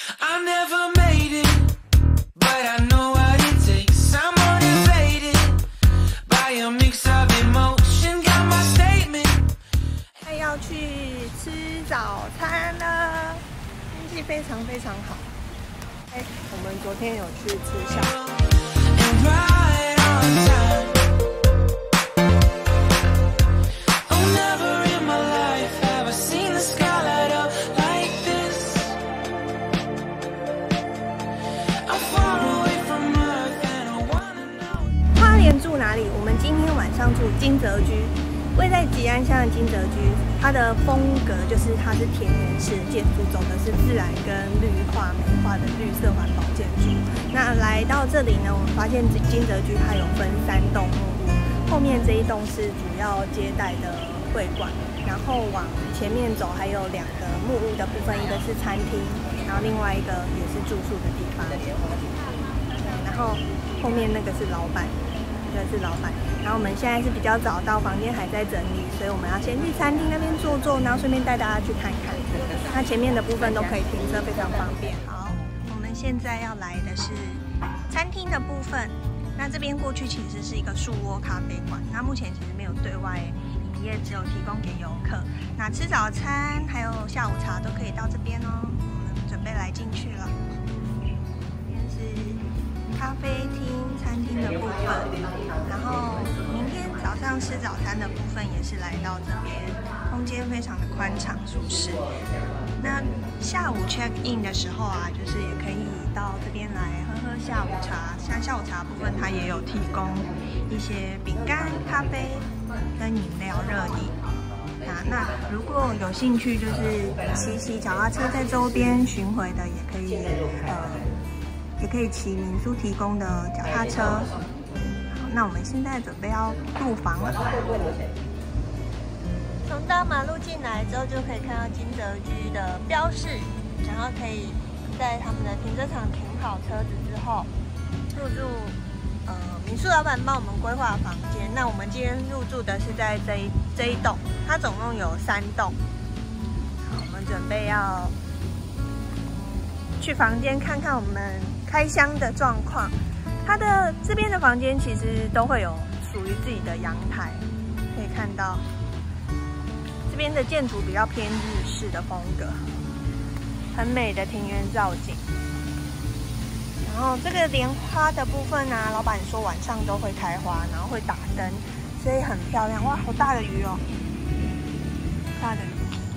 I never made it, but I know what it takes. I'm motivated by a mix of emotion. Got my statement. 要去吃早餐了，天气非常非常好。我们昨天有去吃下午。 And right on time. Oh, never in my life have I seen the sky light up like this. I'm far away from Earth and I wanna know. 花莲住哪里？我们今天晚上住金泽居，位在吉安乡的金泽居，它的风格就是它是田园式建筑，走的是自然跟绿化美化的绿色环保建筑。那来到这里呢，我们发现金泽居它有分3栋木屋，后面这一栋是主要接待的会馆，然后往前面走还有2个木屋的部分，一个是餐厅，然后另外一个也是住宿的地方。然后后面那个是老板。 是老板，然后我们现在是比较早到，房间还在整理，所以我们要先去餐厅那边坐坐，然后顺便带大家去看看。它前面的部分都可以停车，非常方便。好，我们现在要来的是餐厅的部分。那这边过去其实是一个树窝咖啡馆，那目前其实没有对外营业，只有提供给游客。那吃早餐还有下午茶都可以到这边哦。我们准备来进去了。这边是咖啡厅、餐厅的部分，然后明天早上吃早餐的部分也是来到这边，空间非常的宽敞舒适。那下午 check in 的时候啊，就是也可以到这边来喝下午茶。像下午茶部分，它也有提供一些饼干、咖啡跟饮料热饮。那如果有兴趣，就是骑脚踏车在周边巡回的，也可以也可以骑民宿提供的脚踏车。好，那我们现在准备要入房了。从大马路进来之后，就可以看到金泽居的标示，然后可以在他们的停车场停好车子之后，入住民宿老板帮我们规划房间。那我们今天入住的是在这一栋，它总共有3栋。好，我们准备要去房间看看我们开箱的状况。它的这边的房间其实都会有属于自己的阳台，可以看到这边的建筑比较偏日式的风格，很美的庭园造景。然后这个莲花的部分啊，老板说晚上都会开花，然后会打灯，所以很漂亮。哇，好大的鱼哦，大的鱼。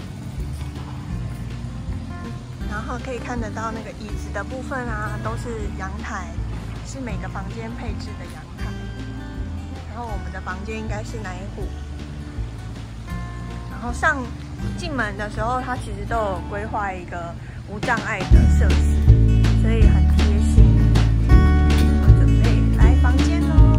然后可以看得到那个椅子的部分啊，都是阳台，是每个房间配置的阳台。然后我们的房间应该是哪一户？然后进门的时候，它其实都有规划一个无障碍的设施，所以很贴心。我准备来房间喽。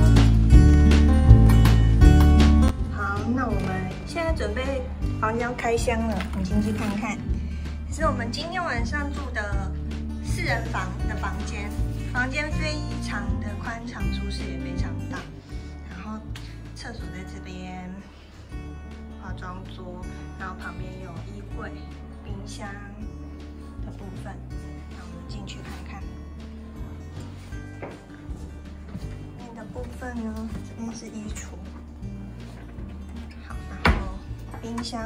好，那我们现在准备房间要开箱了，我们进去看看。是我们今天晚上住的4人房的房间，房间非常的宽敞舒适，也非常大。然后厕所在这边，化妆桌，然后旁边有衣柜、冰箱的部分。那我们进去看看。这边的部分呢，这边是衣橱，好，然后冰箱。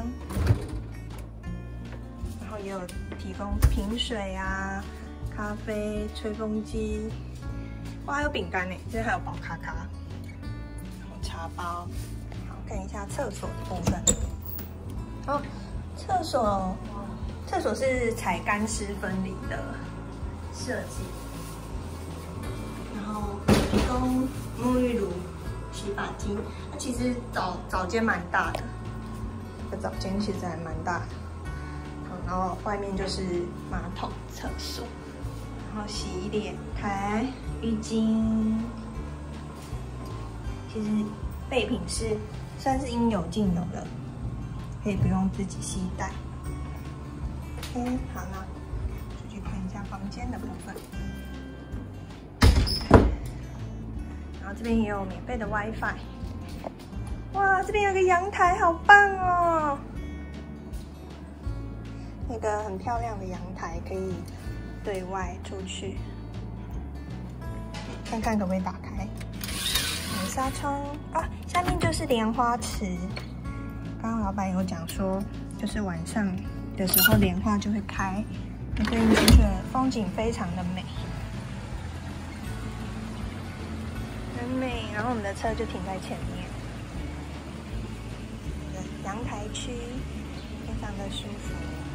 然后也有提供瓶水啊、咖啡、吹风机，哇，还有饼干呢，这还有宝咖咖，然后茶包。好，看一下厕所的部分。哦，厕所是采干湿分离的设计，然后提供沐浴乳、洗发精。它其实澡间蛮大的，这个澡间其实还蛮大的。然后外面就是马桶、厕所，然后洗脸台、浴巾。其实备品是算是应有尽有的，可以不用自己携带。OK， 好了，出去看一下房间的部分。然后这边也有免费的 WiFi。哇，这边有个阳台，好棒哦！那个很漂亮的阳台，可以对外出去，看看可不可以打开。有纱窗啊，下面就是莲花池。刚刚老板有讲说，就是晚上的时候莲花就会开，你可以进去，风景非常的美，很美。然后我们的车就停在前面，阳台区非常的舒服。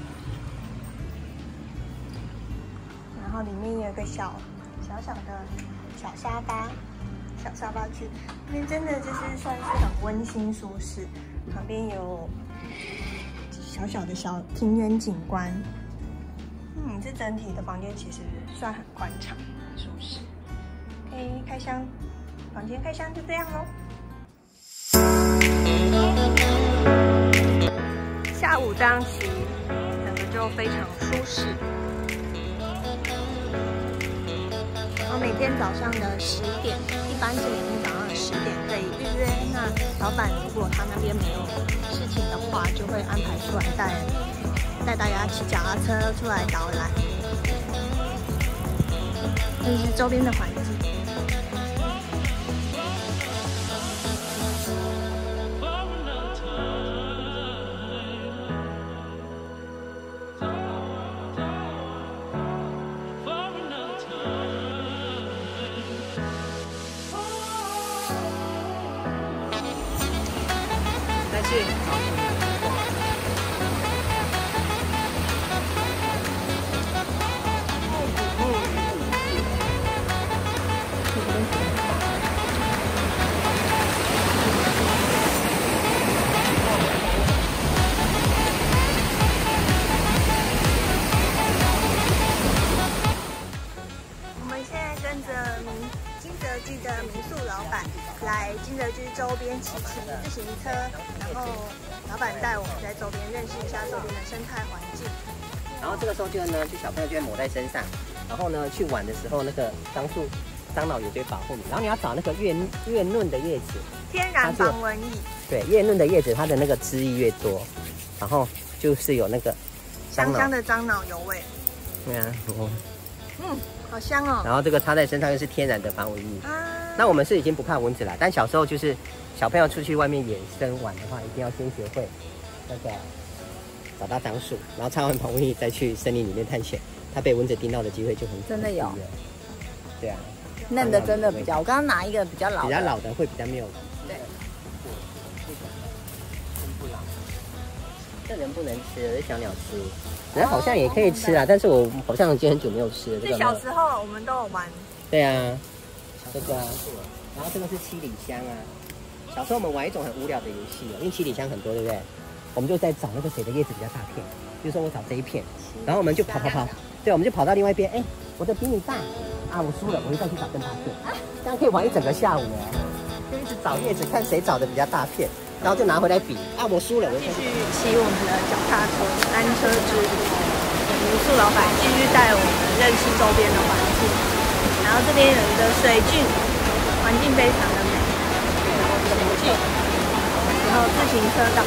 然后里面有一个小的小沙发区，那边真的就是算是很温馨舒适。旁边有小的小庭园景观，这整体的房间其实算很宽敞、很舒适。可以开箱，房间开箱就这样咯。下午这样骑，整个就非常舒适。然后每天早上的10点，一般是每天早上的10点可以预约。那老板如果他那边没有事情的话，就会安排出来带大家骑脚踏车出来导览。这是周边的环境。的民宿老板来金泽居周边骑自行车，然后老板带我们在周边认识一下周边的生态环境。 然后这个时候就小朋友就会抹在身上，然后呢去玩的时候那个樟脑也会保护你。然后你要找那个越嫩的叶子， 天然防蚊液。对， 越嫩的叶子它的那个汁液越多，然后就是有那个香香的樟脑油味。 对啊， 好香哦。 然后这个擦在身上又是天然的防蚊液。那我们是已经不怕蚊子了，但小时候就是小朋友出去外面野生玩的话，一定要先学会那个找到樟树，然后擦完防蚊液再去森林里面探险，它被蚊子叮到的机会就很低。 真的有。 对啊。 嫩的真的比较，我刚刚拿一个比较老的。 比较老的会比较没有。 对。 这人不能吃，是小鸟吃。人好像也可以吃啊，但是我好像已经很久没有吃了。 这小时候我们都有玩。 对啊，这个啊，然后这个是七里香啊。小时候我们玩一种很无聊的游戏哦，因为七里香很多，对不对？我们就在找那个谁的叶子比较大片，比如说我找这一片，然后我们就跑，对，我们就跑到另外一边，哎，我的比你大啊，我输了，我就再去找更大片，这样可以玩一整个下午哦，就一直找叶子，看谁找的比较大片。然后就拿回来比啊，我输了，我继续骑我们的脚踏车单车之旅。民宿老板继续带我们认识周边的环境，然后这边有一个水郡，环境非常的美，水郡，然后自行车道，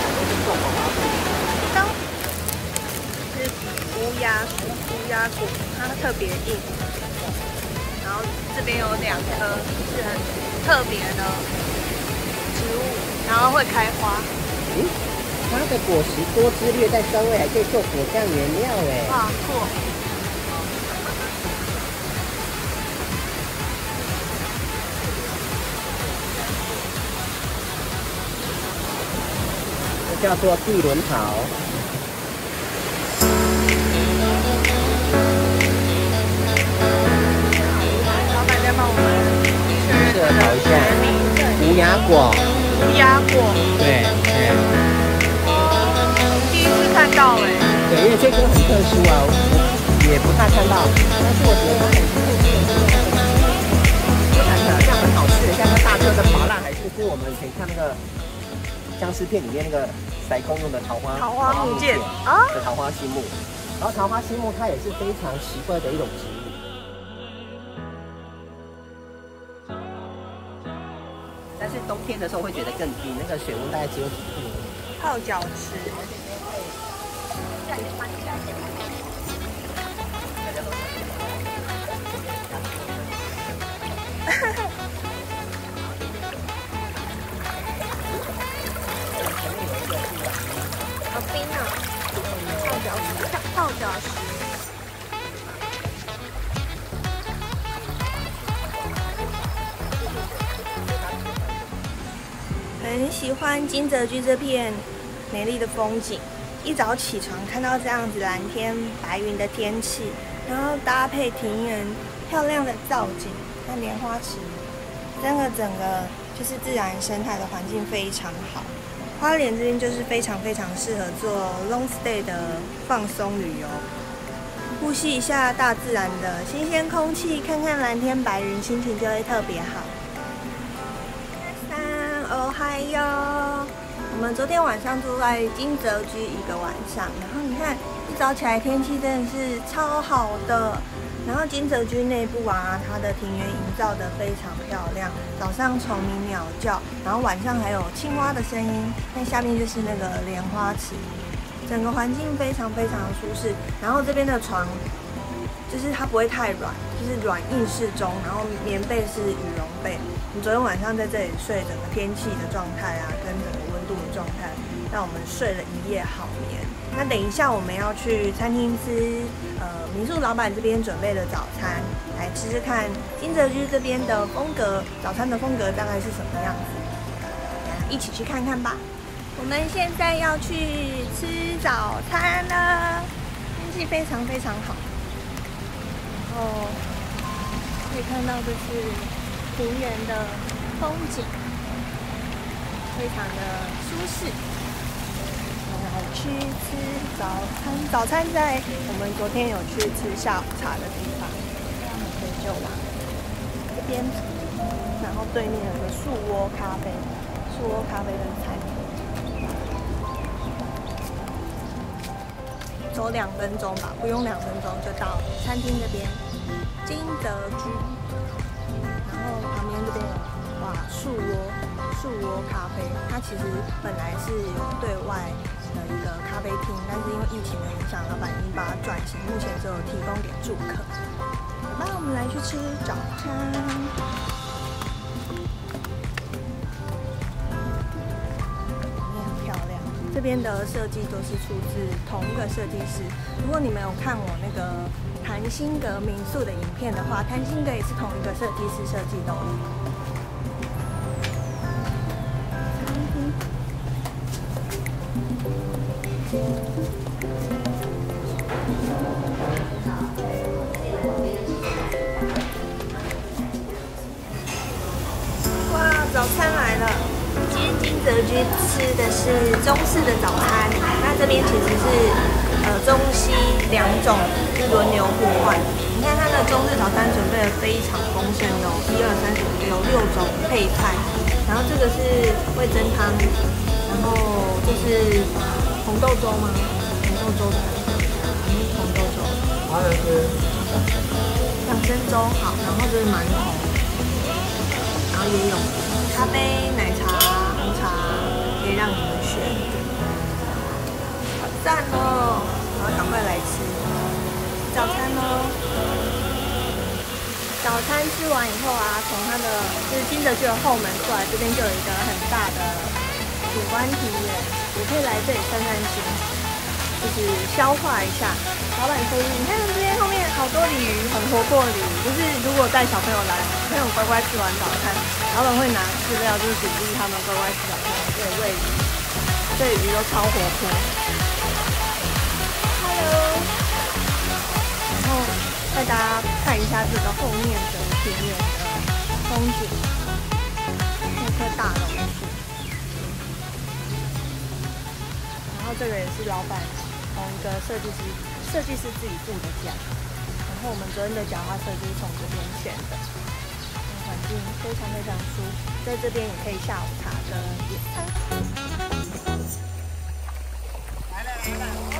是乌鸦果，它特别硬，然后这边有2棵是很特别的植物。然后会开花， 它的果实多汁略带酸味，还可以做果酱原料哎。 哇，酷！ 这叫做地轮桃。 老板在帮我们试着找一下无芽果。 乌鸦果， 对， 第一次看到哎。 对，因为这棵很特殊啊，我也不太看到，但是我觉得它很特殊。我看起来像很好吃，像那大颗的芭乐，还是我们可以看那个僵尸片里面那个塞空用的桃花木剑啊的桃花心木，然后桃花心木它也是非常奇怪的一种植物。但是冬天的时候会觉得更低，那个水温大概只有几度。 泡脚池。 很喜欢金泽居这片美丽的风景。一早起床看到这样子蓝天白云的天气，然后搭配庭园漂亮的造景，看莲花池，整个就是自然生态的环境非常好。花莲这边就是非常适合做 long stay 的放松旅游，呼吸一下大自然的新鲜空气，看看蓝天白云，心情就会特别好。哦嗨哟！我们昨天晚上住在金泽居一个晚上，然后你看一早起来天气真的是超好的。然后金泽居内部啊，它的庭园营造得非常漂亮，早上虫鸣鸟叫，然后晚上还有青蛙的声音。那下面就是那个莲花池，整个环境非常舒适。然后这边的床就是它不会太软，就是软硬适中，然后棉被是羽绒被。我们昨天晚上在这里睡，整个天气的状态啊，跟整个温度的状态，让我们睡了一夜好眠。那等一下我们要去餐厅吃，民宿老板这边准备的早餐，来吃吃看金泽居这边的风格，早餐的风格大概是什么样子，一起去看看吧。我们现在要去吃早餐了，天气非常好，然后可以看到这是庭园的风景，非常的舒适。来去吃早餐，早餐在我们昨天有去吃下午茶的地方，所以就往这边，然后对面有个树窝咖啡的餐厅，走2分钟吧，不用2分钟就到餐厅这边，金泽居，然后旁边这边有树窝咖啡，它其实本来是有对外的一个咖啡厅，但是因为疫情的影响，老板已经把它转型，目前只有提供给住客。好吧，我们来去吃早餐。也很漂亮，这边的设计都是出自同一个设计师。如果你们有看我那个谭新阁民宿的影片的话，谭新阁也是同一个设计师设计的。哇，早餐来了！今天金泽居吃的是中式的早餐，那这边其实是中西2种是轮流互换。你看它的中式早餐准备的非常丰盛，有1、2、3、4、5、6种配菜，然后这个是味噌汤，然后这是红豆粥吗？红豆粥的红豆粥。养生粥好，然后这是馒头，然后也有咖啡、奶茶、红茶，可以让你们选。好赞哦！然后赶快来吃早餐哦。早餐吃完以后啊，从它的就是金泽居的后门出来，这边就有一个很大的景观庭园，也可以来这里散散心，就是消化一下。老板说，你看这边后面好多鲤鱼，很活泼的鲤鱼，就是如果带小朋友来，小朋友乖乖吃完早餐，老板会拿饲料就是鼓励他们乖乖吃早餐，对，喂鱼，这鱼都超活泼。Hello， 然后带大家看一下这个后面的庭院的风景，那棵大榕树，然后这个也是老板同一个设计师自己住的家，然后我们昨天的脚踏车就是从这边选的，环境非常舒服，在这边也可以下午茶跟野餐。来了。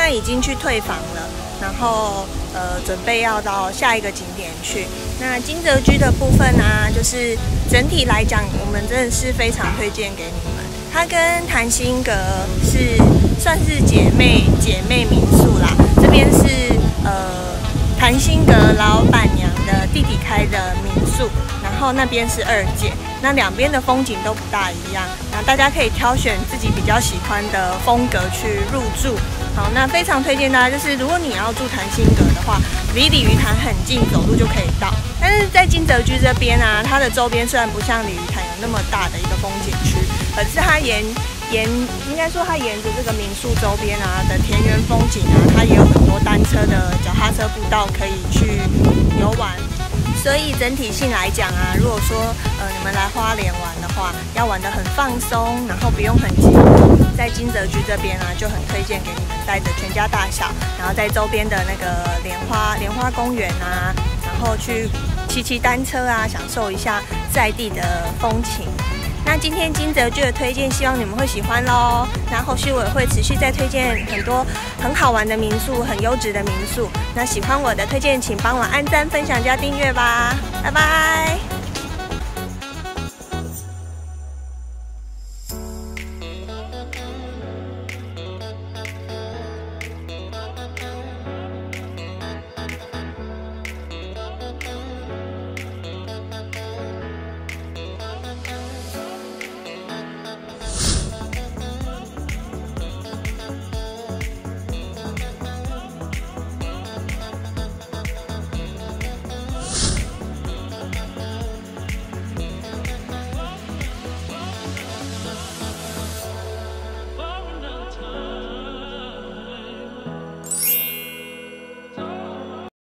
在已经去退房了，然后准备要到下一个景点去。那金泽居的部分呢，就是整体来讲，我们真的是非常推荐给你们。它跟潭心阁是算是姐妹民宿啦，这边是潭心阁老板娘的弟弟开的民宿，然后那边是二姐，那两边的风景都不大一样，那大家可以挑选自己比较喜欢的风格去入住。好，那非常推荐大家，就是如果你要住潭心阁的话，离鲤鱼潭很近，走路就可以到。但是在金泽居这边啊，它的周边虽然不像鲤鱼潭有那么大的一个风景区，可是它应该说它沿着这个民宿周边啊的田园风景啊，它也有很多单车的脚踏车步道可以去游玩。所以整体性来讲啊，如果说你们来花莲玩的话，要玩得很放松，然后不用很急，在金泽居这边啊，就很推荐给你们带着全家大小，然后在周边的那个莲花公园啊，然后去骑单车啊，享受一下在地的风情。那今天金泽居的推荐，希望你们会喜欢咯。那后续我也会持续再推荐很多很好玩的民宿，很优质的民宿。那喜欢我的推荐，请帮我按赞、分享加订阅吧。拜拜。